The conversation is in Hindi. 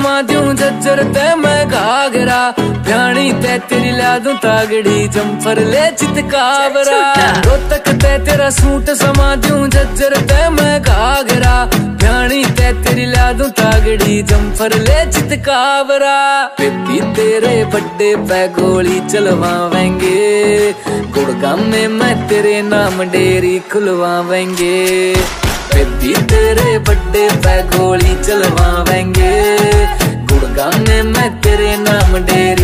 समा दूं जज्जर ते मैं घाघरा, भ्याणी ते तेरी ला दूं तागड़ी, जम्फर ले चितकावरा। रोहतक ते तेरा सूट समा दूं जज्जर ते मैं घाघरा, भ्याणी ते तेरी ला दूं तागड़ी, जम्फर ले चितकावरा। बेबी तेरे बड्डे पे गोली चलवावेंगे, गुड़गांव में मैं तेरे नाम डेरी खुलवावेंगे। बेबी तेरे बड्डे पे गोली चलवावेंगे, गुड़गांव में मैं तेरे नाम डेरी